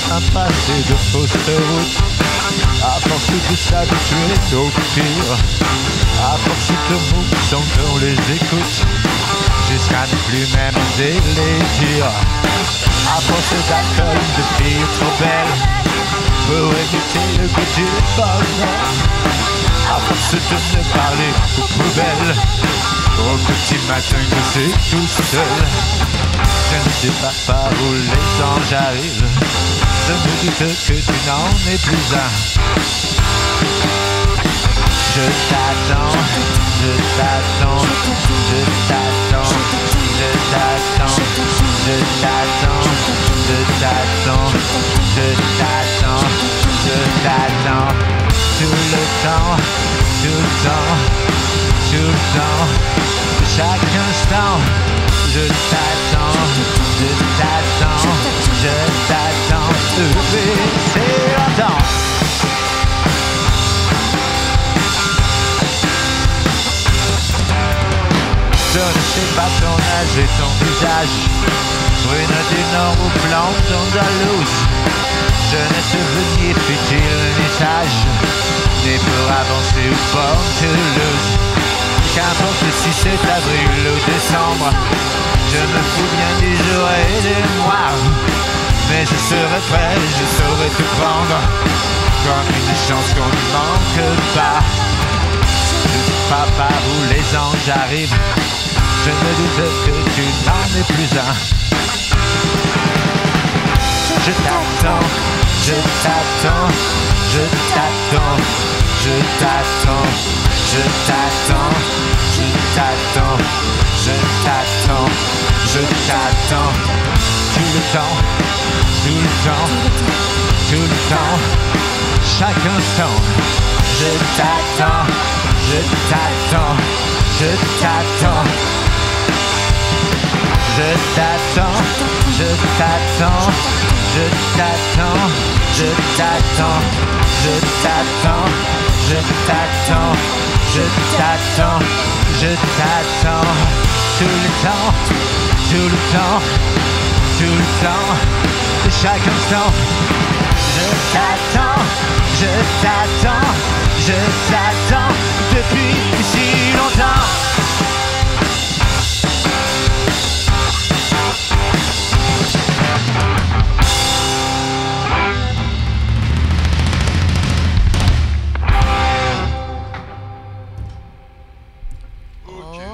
un passé de fausse route. À force de s'habituer au pire, à force de mots sans qu'on les écoute, jusqu'à ne plus même oser les dire. À force d'alcool, de filles trop belles, pour éviter le goût du bonheur. À force de ne parler aux poubelles, au petit matin que c'est tout seul. Je ne sais pas où les anges arrivent, je me doute que tu n'en es plus un. Je t'attends, je t'attends, je t'attends, je t'attends, je t'attends, je t'attends, je t'attends, je t'attends, tout le temps, tout le temps, tout le temps, chaque instant. Je t'attends, je t'attends, je t'attends depuis si longtemps. Je ne sais pas ton âge et ton visage, brune du nord ou blanche andalouse. Jeunesse, venir, futile, ni sage, né pour avancer ou born to lose. Qu'importe si c'est avril ou décembre, je me fous bien des jours et des mois. Mais je serai prêt, je saurai te prendre comme une chance qu'on ne manque pas. Je ne sais pas par où les anges arrivent, je me doute que tu n'en es plus un. Je t'attends, je t'attends, je t'attends, je t'attends, je t'attends, je t'attends, je t'attends, je t'attends, tout le temps, tout le temps, tout le temps, chaque instant. Je t'attends, je t'attends, je t'attends, je t'attends, je t'attends, je t'attends, je t'attends, je t'attends, je t'attends, je t'attends, je t'attends, tout le temps, tout le temps, tout le temps, chaque instant. Je t'attends, je t'attends, je t'attends depuis si longtemps. Ok.